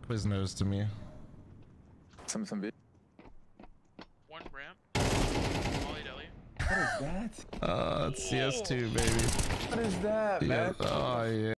Quiz knows to me. Some B. One ramp. Molly deli. What is that? It's CS2, baby. What is that, Yeah. man? Oh, yeah.